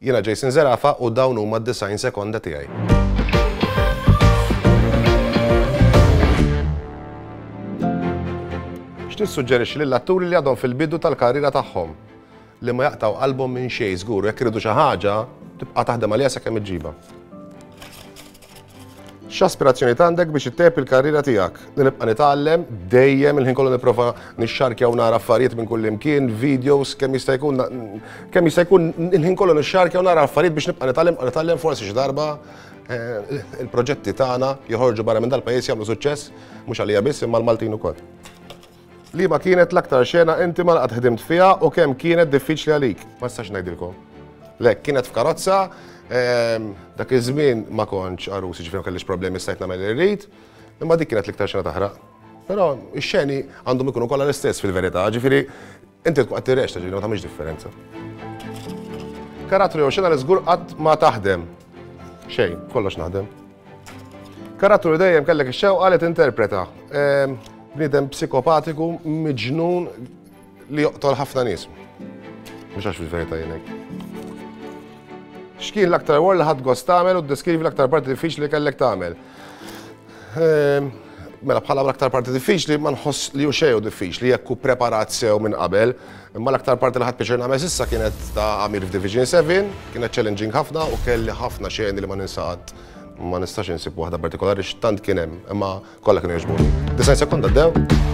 Jiena Jason Zerafa u dawn huma d-90 sekonda tiegħi. X'nissuġġerixxi lill-atturi li għadhom fil-bidu tal-karriera tagħhom li ma jaqtaw qalbhom minn xejn żgur jekk iridu xi ħaġa tibqa' taħdem għaliha sakemm iġġibha. X'aspirazzjoni għandek biex ittep il-karriera tiegħek? Li nibqa' nitgħallem dejjem il-ħin kollu nipprova nixxarkja u nara affarijiet minn kull imkien, videos kemm jista' jkun il-ħin kollu nixxarkja u nara affarijiet biex nibqa' nitgħallem forsi xi darba il-proġetti tagħna joħorġu barra minn dal-pajjiż jagħmlu suċċess mhux għalija biss imma l-Maltin ukoll. Liema kienet l-aktar xena inti ma laqgħet ħdimt fiha u kemm kienet diffiċli għalik? Ma nistax ngħidilkom. Lek kienet f'karozza, dak iż-żmien ma kontx arus, ġifieri ma kellix problemi stajt nagħmel irrid, imma dik kienet l-iktar xena taħraq. Però x-xeni għandhom ikunu kollha l-istess fil-verità, ġifieri inti tkun qed tirrexxa ġifieri ma tagħmilx differenza. Karattru jew xena li żgur qatt ma taħdem. Xejn, kollox naħdem. Karattru li dejjem kellek ix-xewqa li tinterpreta. Bniedem psikopatiku miġnun li joqtol ħafna nies. Mhux għax fil-verità jien hekk. X'kien l-aktar wol li ħadd gost tagħmel u ddeskrivi l-aktar parti diffiċli li kellek tagħmel. Mela bħala l-aktar parti diffiċli ma nħoss li hu xejn diffiċli jekk hu preparat sew minn qabel, imma l-aktar parti li ħadd pjaċir nagħmel s'issa kienet ta' Amir f'Division 7, kienet challenging ħafna u kelli ħafna xejn li ma ninsaqat. Ma nistax insib waħda partikolari x'tant kien hemm, imma kollha kienu jogħġbuni. 90 sekonda ddew.